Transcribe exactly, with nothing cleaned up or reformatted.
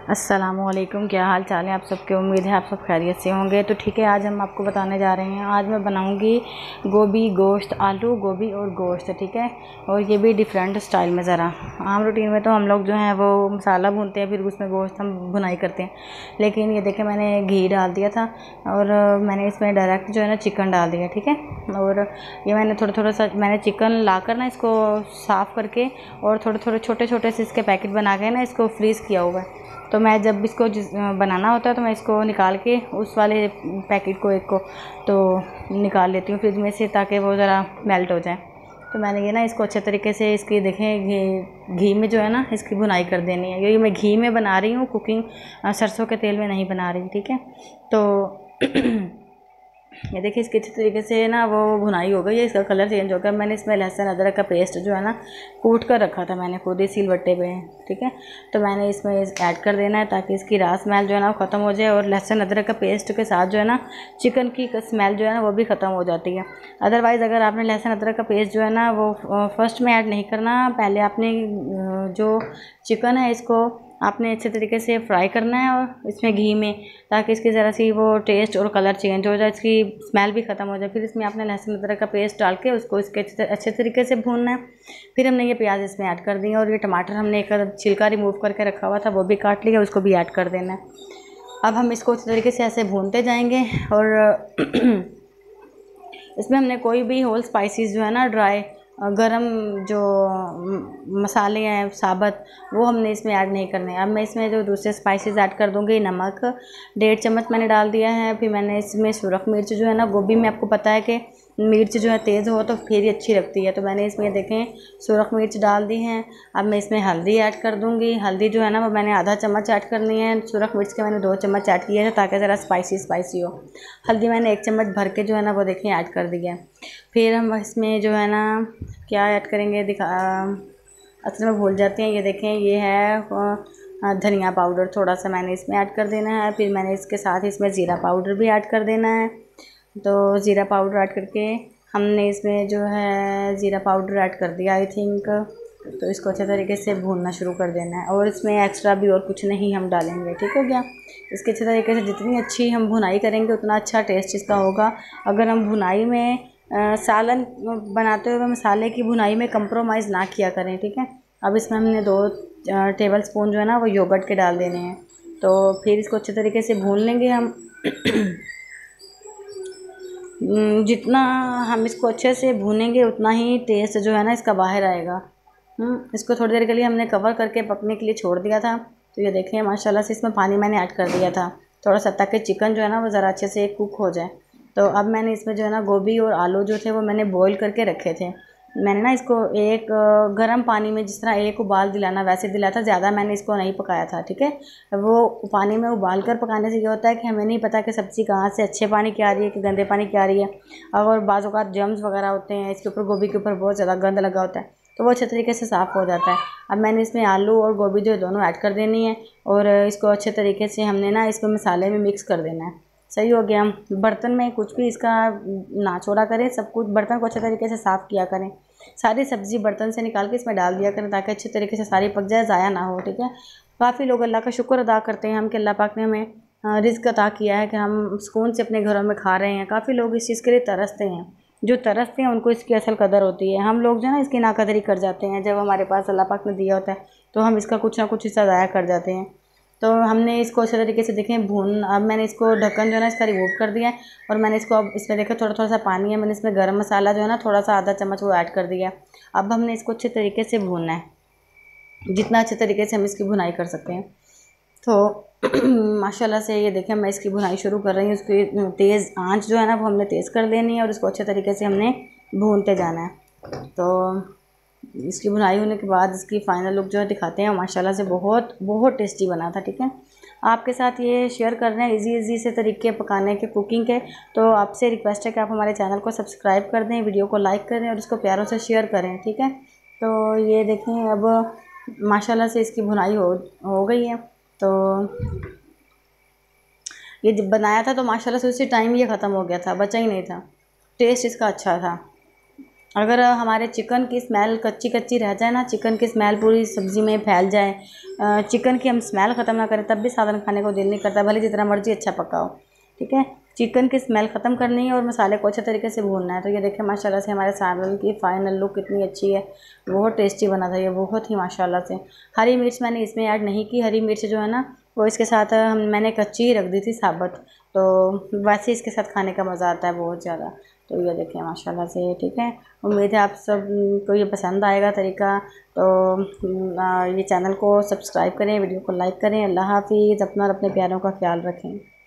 अस्सलामुअलैकुम, क्या हाल चाल है आप सबके। उम्मीद है आप सब खैरियत से होंगे। तो ठीक है, आज हम आपको बताने जा रहे हैं। आज मैं बनाऊंगी गोभी गोश्त, आलू गोभी और गोश्त, ठीक है। और ये भी डिफरेंट स्टाइल में ज़रा। आम रूटीन में तो हम लोग जो है वो मसाला भूनते हैं, फिर उसमें गोश्त हम भुनाई करते हैं। लेकिन ये देखें, मैंने घी डाल दिया था और मैंने इसमें डायरेक्ट जो है ना चिकन डाल दिया, ठीक है। और ये मैंने थोड़ा थोड़ा सा मैंने चिकन ला कर ना इसको साफ़ करके और थोड़े थोड़े छोटे छोटे से इसके पैकेट बना के ना इसको फ्रीज़ किया हुआ है। तो मैं जब इसको बनाना होता है तो मैं इसको निकाल के उस वाले पैकेट को एक को तो निकाल लेती हूँ फ्रिज में से, ताकि वो ज़रा मेल्ट हो जाए। तो मैंने ये ना इसको अच्छे तरीके से इसकी देखें घी घी में जो है ना इसकी भुनाई कर देनी है। क्योंकि मैं घी में बना रही हूँ, कुकिंग सरसों के तेल में नहीं बना रही, ठीक है। तो ये देखिए इसके अच्छे तरीके से ना वो भुनाई हो गई है, इसका कलर चेंज हो गया। मैंने इसमें लहसुन अदरक का पेस्ट जो है ना कूट कर रखा था मैंने खुद ही सिलबट्टे पे, ठीक है। तो मैंने इसमें ऐड कर देना है ताकि इसकी रास स्मेल जो है ना वो ख़त्म हो जाए। और लहसुन अदरक का पेस्ट के साथ जो है ना चिकन की स्मेल जो है ना वो भी ख़त्म हो जाती है। अदरवाइज़ अगर आपने लहसुन अदरक का पेस्ट जो है ना वो फर्स्ट में ऐड नहीं करना, पहले आपने जो चिकन है इसको आपने अच्छे तरीके से फ्राई करना है और इसमें घी में, ताकि इसकी ज़रा सी वो टेस्ट और कलर चेंज हो जाए, इसकी स्मेल भी ख़त्म हो जाए। फिर इसमें आपने लहसुन अदरक का पेस्ट डाल के उसको इसके अच्छे तरीके से भूनना है। फिर हमने ये प्याज इसमें ऐड कर दिए और ये टमाटर हमने एक छिलका रिमूव करके रखा हुआ था वो भी काट लिया, उसको भी ऐड कर देना है। अब हम इसको अच्छे तरीके से ऐसे भूनते जाएंगे। और इसमें हमने कोई भी होल स्पाइसेस जो है ना ड्राई गरम जो मसाले हैं साबुत, वो हमने इसमें ऐड नहीं करने। अब मैं इसमें जो दूसरे स्पाइसेस ऐड कर दूँगी। नमक डेढ़ चम्मच मैंने डाल दिया है। फिर मैंने इसमें सुरख मिर्च जो है ना, गोभी में आपको पता है कि मिर्च जो है तेज़ हो तो फिर ही अच्छी लगती है, तो मैंने इसमें देखें सुरख मिर्च डाल दी हैं। अब मैं इसमें हल्दी ऐड कर दूँगी। हल्दी जो है ना वो मैंने आधा चम्मच ऐड करनी है। सुरख मिर्च के मैंने दो चम्मच ऐड किए हैं ताकि ज़रा स्पाइसी स्पाइसी हो। हल्दी मैंने एक चम्मच भर के जो है ना वो देखें ऐड कर दी है। फिर हम इसमें जो है ना क्या ऐड करेंगे दिखा असल में भूल जाते हैं। ये देखें, ये है धनिया पाउडर, थोड़ा सा मैंने इसमें ऐड कर देना है। फिर मैंने इसके साथ इसमें ज़ीरा पाउडर भी ऐड कर देना है। तो ज़ीरा पाउडर ऐड करके हमने इसमें जो है ज़ीरा पाउडर ऐड कर दिया आई थिंक। तो इसको अच्छे तरीके से भूनना शुरू कर देना है और इसमें एक्स्ट्रा भी और कुछ नहीं हम डालेंगे, ठीक हो गया। इसके अच्छे तरीके से जितनी अच्छी हम भुनाई करेंगे उतना अच्छा टेस्ट इसका होगा। अगर हम भुनाई में आ, सालन बनाते हुए मसाले की भुनाई में कंप्रोमाइज़ ना किया करें, ठीक है। अब इसमें हमने दो टेबल स्पून जो है ना वो योगर्ट के डाल देने हैं। तो फिर इसको अच्छे तरीके से भून लेंगे हम। जितना हम इसको अच्छे से भूनेंगे उतना ही टेस्ट जो है ना इसका बाहर आएगा। इसको थोड़ी देर के लिए हमने कवर करके पकने के लिए छोड़ दिया था। तो ये देखें माशाल्लाह से इसमें पानी मैंने ऐड कर दिया था थोड़ा सा, ताकि चिकन जो है ना वो ज़रा अच्छे से कुक हो जाए। तो अब मैंने इसमें जो है ना गोभी और आलू जो थे वो मैंने बॉईल करके रखे थे। मैंने ना इसको एक गर्म पानी में जिस तरह एक उबाल दिलाना वैसे दिलाया था, ज़्यादा मैंने इसको नहीं पकाया था, ठीक है। वो पानी में उबाल कर पकाने से ये होता है कि हमें नहीं पता कि सब्ज़ी कहाँ से अच्छे पानी की आ रही है कि गंदे पानी की आ रही है। और बाज़ औक़ात जर्म्स वगैरह होते हैं इसके ऊपर, गोभी के ऊपर बहुत ज़्यादा गंद लगा होता है, तो वो अच्छे तरीके से साफ़ हो जाता है। अब मैंने इसमें आलू और गोभी जो दोनों ऐड कर देनी है और इसको अच्छे तरीके से हमने ना इसमें मसाले में मिक्स कर देना है। सही हो गया। बर्तन में कुछ भी इसका ना छोड़ा करें, सब कुछ बर्तन को अच्छे तरीके से साफ़ किया करें। सारी सब्ज़ी बर्तन से निकाल के इसमें डाल दिया करें ताकि अच्छे तरीके से सारी पक जाए, ज़ाया ना हो, ठीक है। काफ़ी लोग अल्लाह का शुक्र अदा करते हैं हम कि अल्लाह पाक ने हमें रिज़्क़ अता किया है कि हम सुकून से अपने घरों में खा रहे हैं। काफ़ी लोग इस चीज़ के लिए तरसते हैं, जो तरसते हैं उनको इसकी असल कदर होती है। हम लोग जो है ना इसकी नाकदरी कर जाते हैं। जब हमारे पास अल्लाह पाक ने दिया होता है तो हम इसका कुछ ना कुछ हिस्सा ज़ाया कर जाते हैं। तो हमने इसको अच्छे तरीके से देखें भून, अब मैंने इसको ढक्कन जो है ना इसका रिमूव कर दिया है और मैंने इसको अब इसमें देखा थोड़ा थोड़ा सा पानी है, मैंने इसमें गरम मसाला जो है ना थोड़ा सा आधा चम्मच वो ऐड कर दिया। अब हमने इसको अच्छे तरीके से भूनना है, जितना अच्छे तरीके से हम इसकी भुनाई कर सकते हैं। तो माशाल्लाह से ये देखें मैं इसकी भुनाई शुरू कर रही हूँ। इसकी तेज़ आंच जो है ना वो हमने तेज़ कर देनी है और इसको अच्छे तरीके से हमने भूनते जाना है। तो इसकी भुनाई होने के बाद इसकी फ़ाइनल लुक जो है दिखाते हैं। माशाल्लाह से बहुत बहुत टेस्टी बना था, ठीक है। आपके साथ ये शेयर कर रहे हैं इजी इजी से तरीके पकाने के, कुकिंग के। तो आपसे रिक्वेस्ट है कि आप हमारे चैनल को सब्सक्राइब कर दें, वीडियो को लाइक करें और इसको प्यारों से शेयर करें, ठीक है। तो ये देखें अब माशाल्लाह से इसकी भुनाई हो हो गई है। तो ये जब बनाया था तो माशाल्लाह से उसी टाइम ये ख़त्म हो गया था, बचा ही नहीं था। टेस्ट इसका अच्छा था। अगर हमारे चिकन की स्मेल कच्ची कच्ची रह जाए ना, चिकन की स्मेल पूरी सब्ज़ी में फैल जाए, चिकन की हम स्मेल ख़त्म ना करें, तब भी सालन खाने को दिल नहीं करता, भले जितना मर्जी अच्छा पकाओ। ठीक है, चिकन की स्मेल ख़त्म करनी है और मसाले को अच्छे तरीके से भूनना है। तो ये देखें माशाल्लाह से हमारे सालन की फ़ाइनल लुक कितनी अच्छी है, बहुत टेस्टी बना था ये, बहुत ही माशाल्लाह से। हरी मिर्च मैंने इसमें ऐड नहीं की, हरी मिर्च जो है ना वो इसके साथ हम मैंने कच्ची ही रख दी थी साबुत, तो वैसे इसके साथ खाने का मज़ा आता है बहुत ज़्यादा। तो ये देखें माशाल्लाह से। ठीक है, उम्मीद है आप सब को ये पसंद आएगा तरीका। तो ये चैनल को सब्सक्राइब करें, वीडियो को लाइक करें। अल्लाह हाफिज़, अपना और अपने प्यारों का ख्याल रखें।